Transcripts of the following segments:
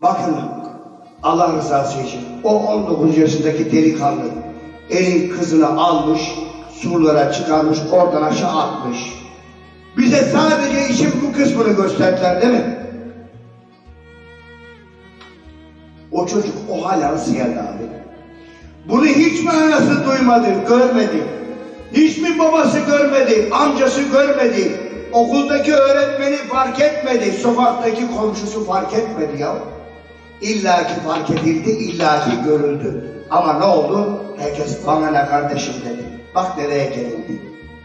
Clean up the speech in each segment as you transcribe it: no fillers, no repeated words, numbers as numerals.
Bakın Allah rızası için o 19 yaşındaki delikanlı elin kızını almış, surlara çıkarmış, oradan aşağı atmış. Bize sadece işin bu kısmını gösterdiler değil mi? O çocuk o hale nasıl geldi abi? Bunu hiç mi anası duymadı, görmedi? Hiç mi babası görmedi, amcası görmedi? Okuldaki öğretmeni fark etmedi, sokaktaki komşusu fark etmedi ya. İlla ki fark edildi, illa ki görüldü. Ama ne oldu? Herkes bana ne kardeşim dedi. Bak nereye gelindi.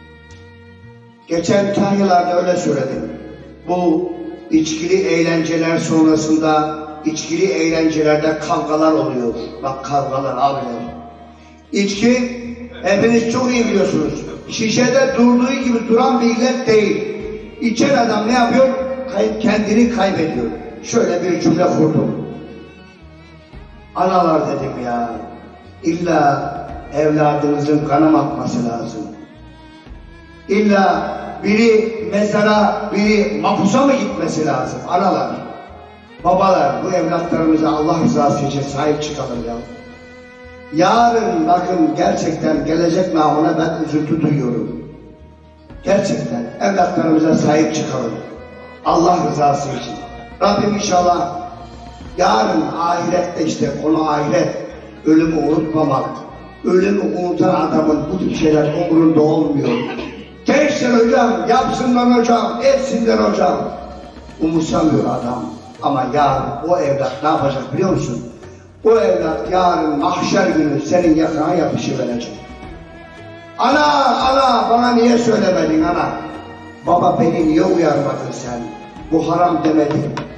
Geçen yıllarda öyle söyledim. Bu içkili eğlenceler sonrasında, içkili eğlencelerde kavgalar oluyor. Bak kavgalar abiler. İçki, hepiniz çok iyi biliyorsunuz. Şişede durduğu gibi duran bir illet değil. İçen adam ne yapıyor? Kendini kaybediyor. Şöyle bir cümle kurdum. Analar dedim ya, illa evladınızın kanım akması lazım. İlla biri mezara, biri mahpusa mı gitmesi lazım? Analar, babalar, bu evlatlarımıza Allah rızası için sahip çıkalım ya. Yarın bakın gerçekten gelecek namına ben üzüntü duyuyorum. Gerçekten evlatlarımıza sahip çıkalım. Allah rızası için. Rabbim inşallah yarın ahirette, işte konu ahiret, ölümü unutmamak, ölümü unutan adamın bu tür şeyler umurunda olmuyor. Gençler hocam, yapsınlar hocam, etsinler hocam. Umursamıyor adam. Ama yarın o evlat ne yapacak biliyor musun? O evlat yarın mahşer günü senin yakana yapışıverecek. Ana bana niye söylemedin ana? Baba beni niye uyarmadın sen? Bu haram demedin.